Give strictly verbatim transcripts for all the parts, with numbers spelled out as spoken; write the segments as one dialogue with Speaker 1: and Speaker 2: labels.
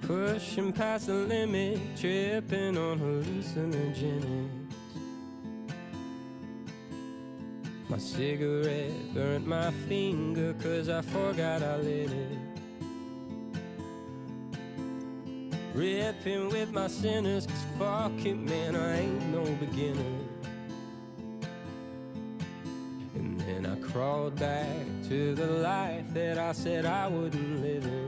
Speaker 1: Pushing past the limit, tripping on hallucinogenics. My cigarette burnt my finger 'cause I forgot I lit it. Ripping with my sinners 'cause fuck it, man, I ain't no beginner. And then I crawled back to the life that I said I wouldn't live in.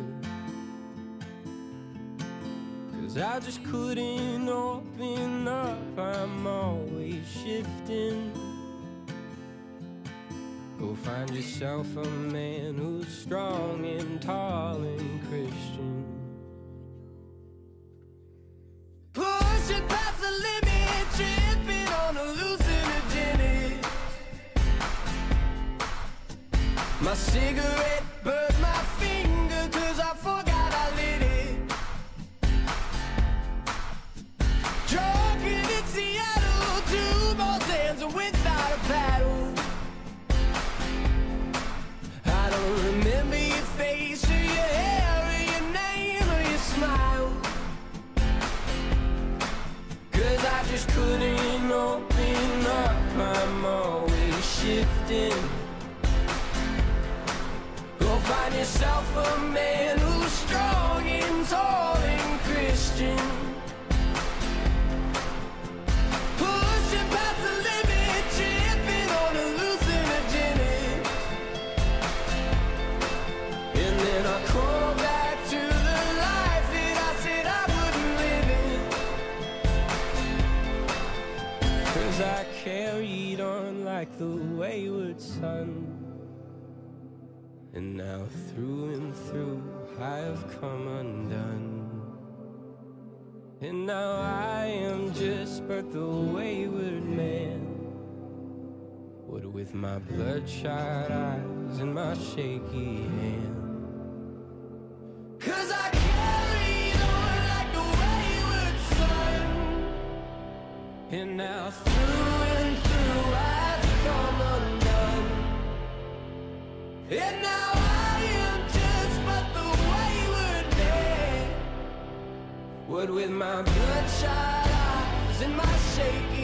Speaker 1: I just couldn't open up, I'm always shifting. Go find yourself a man who's strong and tall and Christian. Pushing past the limit, tripping on hallucinogenics. My cigarette burned my finger 'cause I forgot I lit it. Drunken in Seattle, two more sands without a paddle. I don't remember your face or your hair or your name or your smile, 'cause I just couldn't open up, I'm always shifting. Go find yourself a man who's strong and tall and Christian. I carried on like the wayward sun, and now through and through I have come undone. And now I am just but the wayward man, what with my bloodshot eyes and my shaky hand. 'Cause I carried on like the wayward sun, and now through and through I've come undone. And now I am just but the wayward man, what with my bloodshot eyes and my shaky